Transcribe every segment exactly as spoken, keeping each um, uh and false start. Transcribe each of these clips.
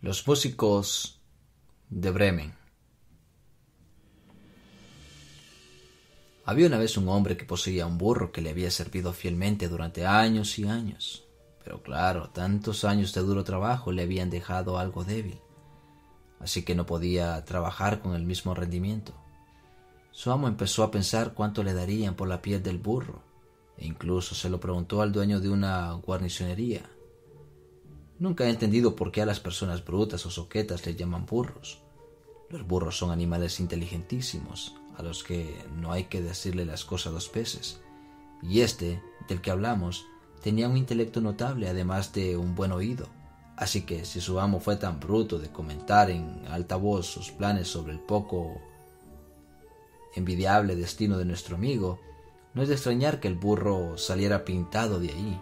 Los músicos de Bremen. Había una vez un hombre que poseía un burro que le había servido fielmente durante años y años. Pero claro, tantos años de duro trabajo le habían dejado algo débil, así que no podía trabajar con el mismo rendimiento. Su amo empezó a pensar cuánto le darían por la piel del burro, e incluso se lo preguntó al dueño de una guarnicionería. Nunca he entendido por qué a las personas brutas o soquetas les llaman burros. Los burros son animales inteligentísimos, a los que no hay que decirle las cosas dos veces. Y este, del que hablamos, tenía un intelecto notable además de un buen oído. Así que si su amo fue tan bruto de comentar en alta voz sus planes sobre el poco envidiable destino de nuestro amigo, no es de extrañar que el burro saliera pintado de ahí.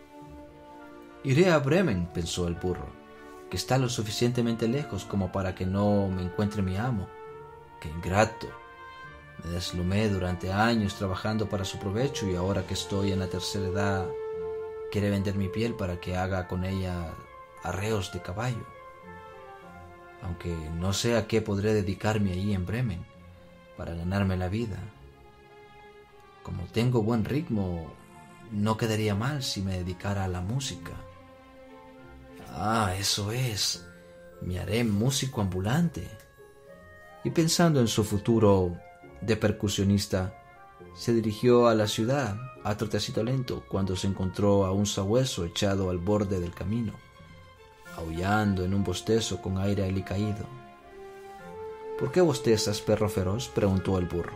Iré a Bremen, pensó el burro, que está lo suficientemente lejos como para que no me encuentre mi amo. ¡Qué ingrato! Me deslumé durante años trabajando para su provecho y ahora que estoy en la tercera edad quiere vender mi piel para que haga con ella arreos de caballo. Aunque no sé a qué podré dedicarme allí en Bremen para ganarme la vida. Como tengo buen ritmo, no quedaría mal si me dedicara a la música. Ah, eso es, me haré músico ambulante. Y pensando en su futuro de percusionista, se dirigió a la ciudad a trotecito lento cuando se encontró a un sabueso echado al borde del camino, aullando en un bostezo con aire alicaído. ¿Por qué bostezas, perro feroz?, preguntó el burro.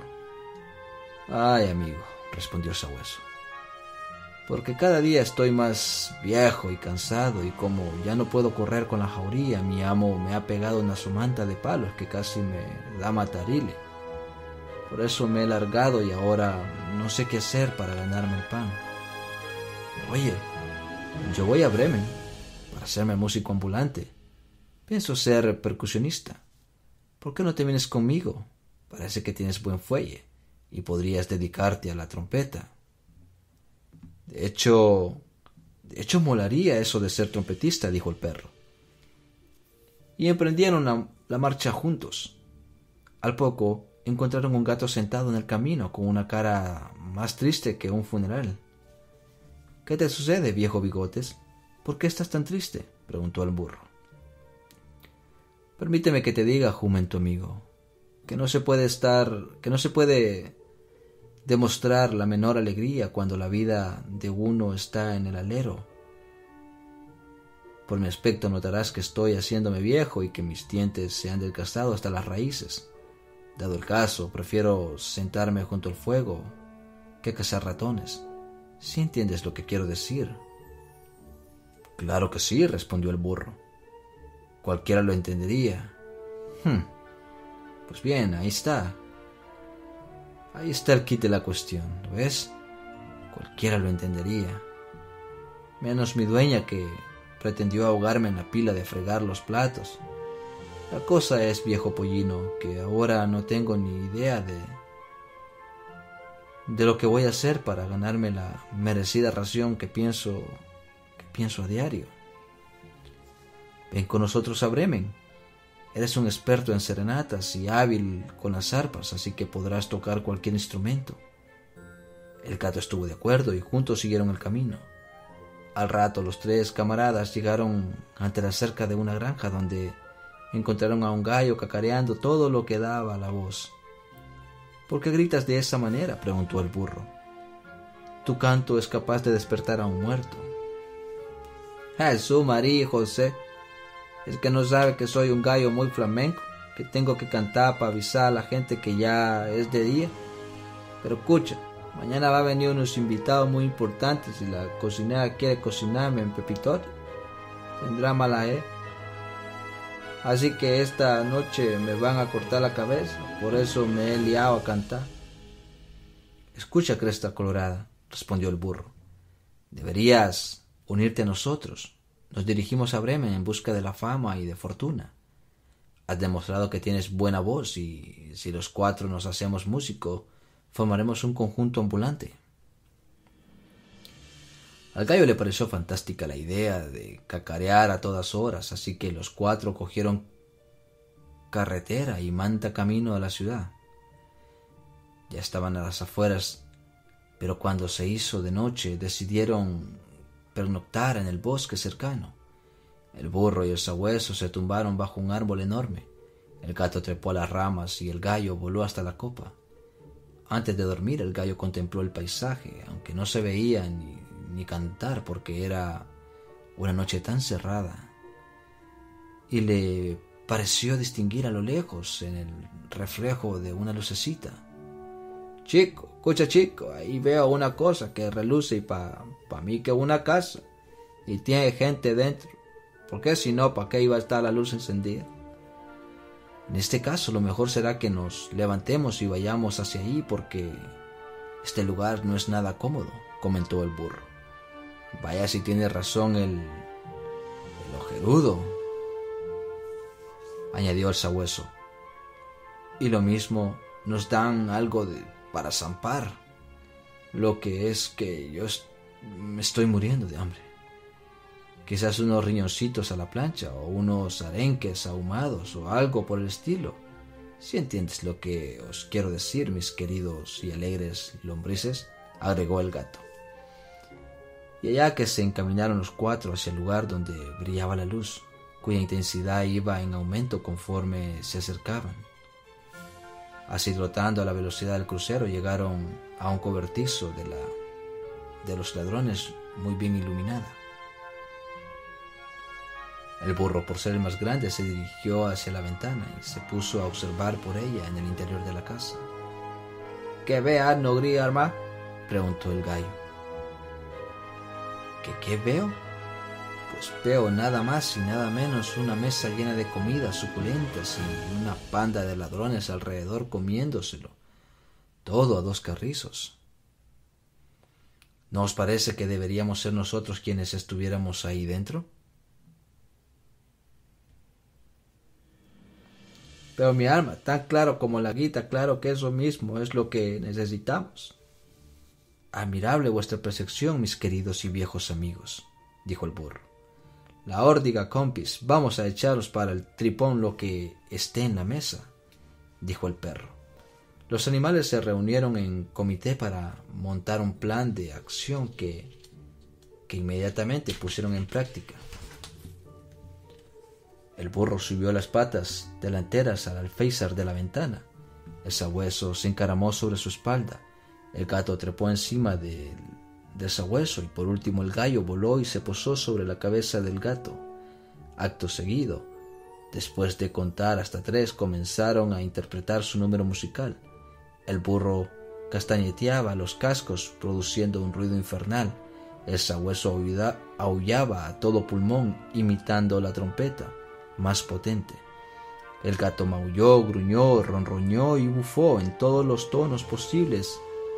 Ay, amigo, respondió el sabueso, porque cada día estoy más viejo y cansado y como ya no puedo correr con la jauría, mi amo me ha pegado una somanta de palos que casi me da matarile. Por eso me he largado y ahora no sé qué hacer para ganarme el pan. Oye, yo voy a Bremen para hacerme músico ambulante. Pienso ser percusionista. ¿Por qué no te vienes conmigo? Parece que tienes buen fuelle y podrías dedicarte a la trompeta. De hecho, de hecho molaría eso de ser trompetista, dijo el perro. Y emprendieron la, la marcha juntos. Al poco encontraron un gato sentado en el camino con una cara más triste que un funeral. ¿Qué te sucede, viejo Bigotes? ¿Por qué estás tan triste?, preguntó el burro. Permíteme que te diga, jumento amigo, que no se puede estar, que no se puede demostrar la menor alegría cuando la vida de uno está en el alero. Por mi aspecto notarás que estoy haciéndome viejo y que mis dientes se han desgastado hasta las raíces. Dado el caso, prefiero sentarme junto al fuego que cazar ratones. ¿Sí entiendes lo que quiero decir? Claro que sí, respondió el burro. Cualquiera lo entendería. Hmm. Pues bien, ahí está. Ahí está el kit de la cuestión, ¿lo ves? Cualquiera lo entendería. Menos mi dueña, que pretendió ahogarme en la pila de fregar los platos. La cosa es, viejo pollino, que ahora no tengo ni idea de de lo que voy a hacer para ganarme la merecida ración que pienso que pienso a diario. Ven con nosotros a Bremen. Eres un experto en serenatas y hábil con las arpas, así que podrás tocar cualquier instrumento. El gato estuvo de acuerdo y juntos siguieron el camino. Al rato los tres camaradas llegaron ante la cerca de una granja donde encontraron a un gallo cacareando todo lo que daba la voz. ¿Por qué gritas de esa manera?, preguntó el burro. Tu canto es capaz de despertar a un muerto. Jesús, María y José, es que no sabe que soy un gallo muy flamenco, que tengo que cantar para avisar a la gente que ya es de día. Pero escucha, mañana va a venir unos invitados muy importantes y la cocinera quiere cocinarme en pepitorio. Tendrá mala eh. Así que esta noche me van a cortar la cabeza, por eso me he liado a cantar. Escucha, cresta colorada, respondió el burro. Deberías unirte a nosotros. Nos dirigimos a Bremen en busca de la fama y de fortuna. Has demostrado que tienes buena voz y si los cuatro nos hacemos músicos, formaremos un conjunto ambulante. Al gallo le pareció fantástica la idea de cacarear a todas horas, así que los cuatro cogieron carretera y manta camino a la ciudad. Ya estaban a las afueras, pero cuando se hizo de noche decidieron pernoctar en el bosque cercano. El burro y el sabueso se tumbaron bajo un árbol enorme. El gato trepó a las ramas y el gallo voló hasta la copa. Antes de dormir, el gallo contempló el paisaje, aunque no se veía ni, ni cantar porque era una noche tan cerrada, y le pareció distinguir a lo lejos, en el reflejo de una lucecita: «Chico, escucha chico, ahí veo una cosa que reluce y pa, pa mí que una casa, y tiene gente dentro. ¿Por qué si no, para qué iba a estar la luz encendida? En este caso lo mejor será que nos levantemos y vayamos hacia ahí porque este lugar no es nada cómodo», comentó el burro. «Vaya si tiene razón el, el ojerudo», añadió el sabueso. «Y lo mismo nos dan algo de, para zampar. Lo que es que yo est- me estoy muriendo de hambre. Quizás unos riñoncitos a la plancha o unos arenques ahumados o algo por el estilo. Si entiendes lo que os quiero decir, mis queridos y alegres lombrices», agregó el gato. Y allá que se encaminaron los cuatro hacia el lugar donde brillaba la luz, cuya intensidad iba en aumento conforme se acercaban. Así, trotando a la velocidad del crucero, llegaron a un cobertizo de la de los ladrones muy bien iluminada. El burro, por ser el más grande, se dirigió hacia la ventana y se puso a observar por ella en el interior de la casa. «¿Qué veas, no gría, arma?», preguntó el gallo. «¿Qué, qué veo? Pues veo nada más y nada menos una mesa llena de comidas suculentas y una panda de ladrones alrededor comiéndoselo, todo a dos carrizos. ¿No os parece que deberíamos ser nosotros quienes estuviéramos ahí dentro?» «Pero mi alma, tan claro como la guita, claro que eso mismo es lo que necesitamos». «Admirable vuestra percepción, mis queridos y viejos amigos», dijo el burro. «La órdiga, compis, vamos a echaros para el tripón lo que esté en la mesa», dijo el perro. Los animales se reunieron en comité para montar un plan de acción que, que inmediatamente pusieron en práctica. El burro subió las patas delanteras al alféizar de la ventana. El sabueso se encaramó sobre su espalda. El gato trepó encima del, del sabueso y por último el gallo voló y se posó sobre la cabeza del gato. Acto seguido, después de contar hasta tres, comenzaron a interpretar su número musical. El burro castañeteaba los cascos produciendo un ruido infernal. El sabueso aullaba a todo pulmón imitando la trompeta más potente. El gato maulló, gruñó, ronroñó y bufó en todos los tonos posibles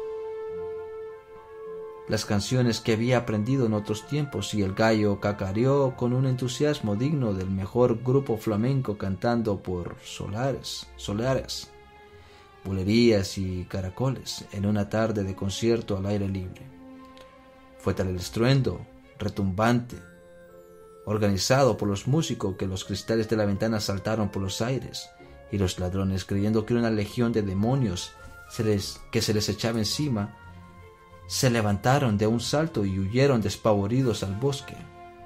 las canciones que había aprendido en otros tiempos, y el gallo cacareó con un entusiasmo digno del mejor grupo flamenco cantando por solares, solares, bulerías y caracoles en una tarde de concierto al aire libre. Fue tal el estruendo retumbante organizado por los músicos que los cristales de la ventana saltaron por los aires, y los ladrones, creyendo que una legión de demonios se les, que se les echaba encima, se levantaron de un salto y huyeron despavoridos al bosque.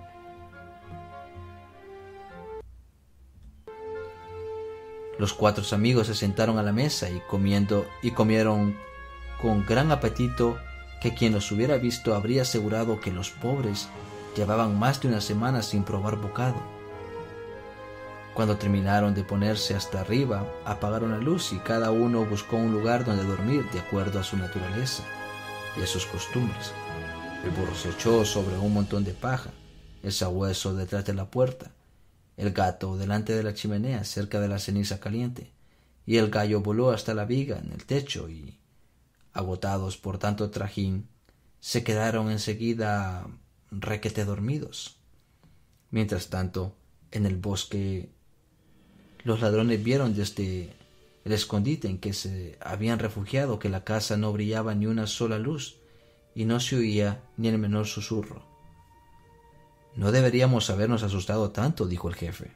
Los cuatro amigos se sentaron a la mesa y comiendo y comieron con gran apetito, que quien los hubiera visto habría asegurado que los pobres llevaban más de una semana sin probar bocado. Cuando terminaron de ponerse hasta arriba, apagaron la luz y cada uno buscó un lugar donde dormir de acuerdo a su naturaleza y a sus costumbres. El burro se echó sobre un montón de paja, el sabueso detrás de la puerta, el gato delante de la chimenea cerca de la ceniza caliente, y el gallo voló hasta la viga en el techo y, agotados por tanto trajín, se quedaron enseguida requete dormidos. Mientras tanto, en el bosque, los ladrones vieron desde el escondite en que se habían refugiado que la casa no brillaba ni una sola luz, y no se oía ni el menor susurro. «No deberíamos habernos asustado tanto», dijo el jefe.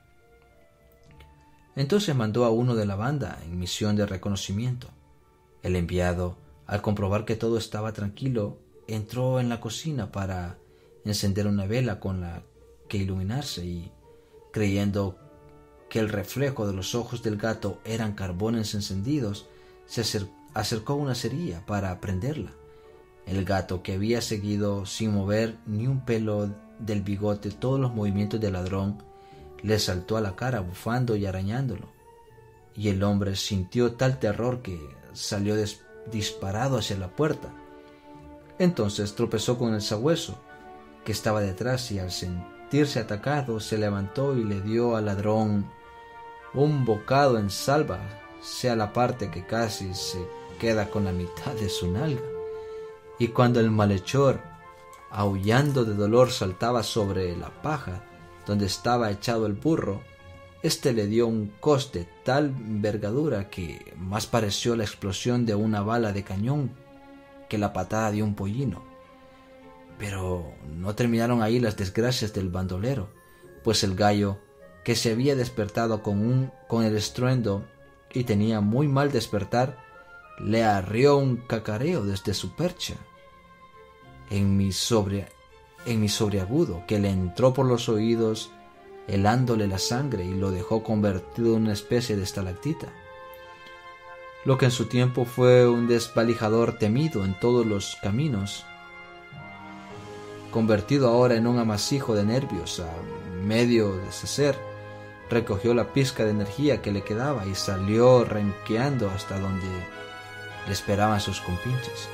Entonces mandó a uno de la banda en misión de reconocimiento. El enviado, al comprobar que todo estaba tranquilo, entró en la cocina para encender una vela con la que iluminarse y, creyendo que el reflejo de los ojos del gato eran carbones encendidos, se acercó a una cerilla para prenderla. El gato, que había seguido sin mover ni un pelo del bigote todos los movimientos del ladrón, le saltó a la cara bufando y arañándolo, y el hombre sintió tal terror que salió disparado hacia la puerta. Entonces tropezó con el sabueso, que estaba detrás, y al sentirse atacado se levantó y le dio al ladrón un bocado en salva, sea la parte que casi se queda con la mitad de su nalga. Y cuando el malhechor, aullando de dolor, saltaba sobre la paja donde estaba echado el burro, éste le dio un coste de tal envergadura que más pareció la explosión de una bala de cañón que la patada de un pollino. Pero no terminaron ahí las desgracias del bandolero, pues el gallo, que se había despertado con, un, con el estruendo y tenía muy mal despertar, le arrió un cacareo desde su percha en mi, sobre, en mi sobreagudo, que le entró por los oídos helándole la sangre y lo dejó convertido en una especie de estalactita, lo que en su tiempo fue un desvalijador temido en todos los caminos, convertido ahora en un amasijo de nervios a medio deshacer. Recogió la pizca de energía que le quedaba y salió renqueando hasta donde le esperaban sus compinches.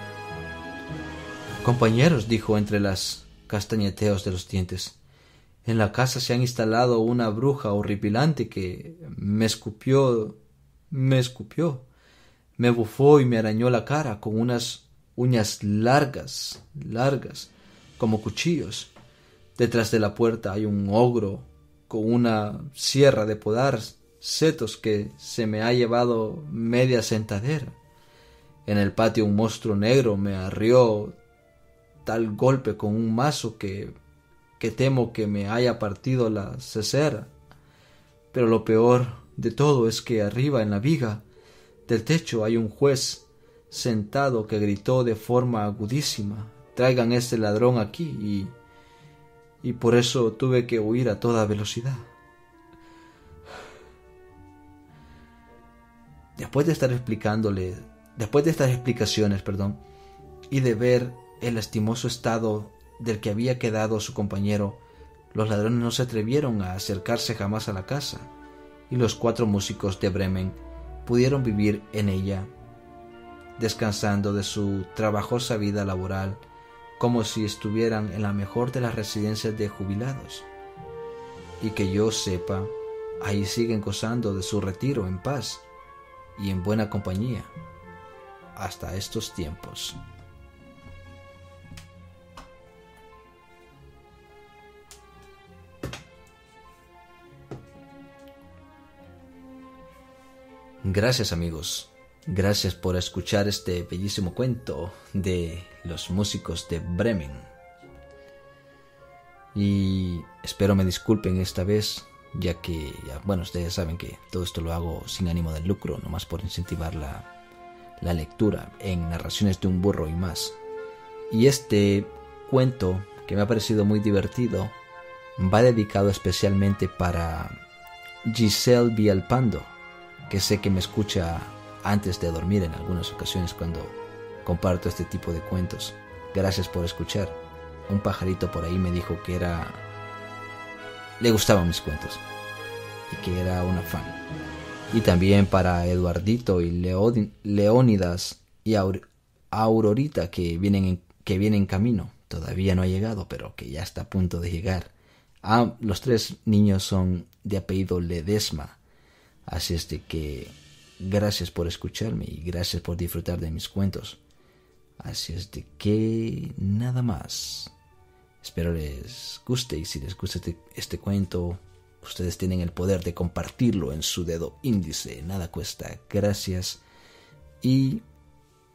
«Compañeros», dijo entre los castañeteos de los dientes, «en la casa se ha instalado una bruja horripilante que me escupió, me escupió, me bufó y me arañó la cara con unas uñas largas, largas, como cuchillos. Detrás de la puerta hay un ogro con una sierra de podar setos que se me ha llevado media sentadera. En el patio un monstruo negro me arrió tal golpe con un mazo que, que temo que me haya partido la cesera. Pero lo peor de todo es que arriba en la viga del techo hay un juez sentado que gritó de forma agudísima: «Traigan este ladrón aquí», y, y por eso tuve que huir a toda velocidad. Después de estar explicándole, después de estas explicaciones, perdón, y de ver el lastimoso estado del que había quedado su compañero, los ladrones no se atrevieron a acercarse jamás a la casa, y los cuatro músicos de Bremen pudieron vivir en ella, descansando de su trabajosa vida laboral, como si estuvieran en la mejor de las residencias de jubilados. Y que yo sepa, ahí siguen gozando de su retiro en paz y en buena compañía hasta estos tiempos. Gracias, amigos. Gracias por escuchar este bellísimo cuento de los músicos de Bremen. Y espero me disculpen esta vez, ya que, ya, bueno, ustedes saben que todo esto lo hago sin ánimo de lucro, nomás por incentivar la, la lectura en Narraciones de un burro y más. Y este cuento, que me ha parecido muy divertido, va dedicado especialmente para Giselle Villalpando, que sé que me escucha antes de dormir en algunas ocasiones cuando comparto este tipo de cuentos. Gracias por escuchar. Un pajarito por ahí me dijo que era... le gustaban mis cuentos y que era una fan. Y también para Eduardito y Leod... Leónidas y Aur... Aurorita, que vienen, en... que vienen en camino. Todavía no ha llegado, pero que ya está a punto de llegar. Ah, los tres niños son de apellido Ledesma. Así es de que gracias por escucharme y gracias por disfrutar de mis cuentos. Así es de que nada más. Espero les guste, y si les gusta este, este cuento, ustedes tienen el poder de compartirlo en su dedo índice. Nada cuesta. Gracias y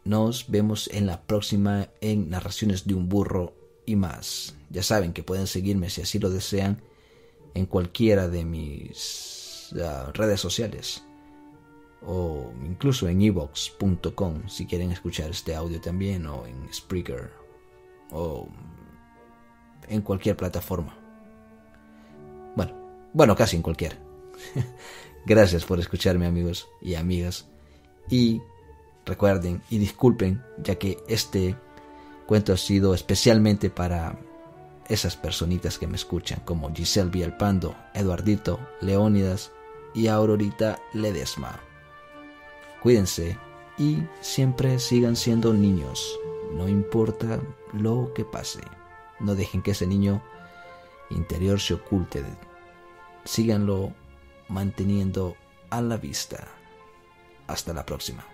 nos vemos en la próxima en Narraciones de un Burro y más. Ya saben que pueden seguirme si así lo desean en cualquiera de mis uh, redes sociales o incluso en evox punto com si quieren escuchar este audio también, o en Spreaker o en cualquier plataforma. Bueno, bueno, casi en cualquiera. Gracias por escucharme, amigos y amigas. Y recuerden y disculpen, ya que este cuento ha sido especialmente para esas personitas que me escuchan, como Giselle Villalpando, Eduardito, Leónidas y Aurorita Ledesma. Cuídense y siempre sigan siendo niños, no importa lo que pase. No dejen que ese niño interior se oculte. Síganlo manteniendo a la vista. Hasta la próxima.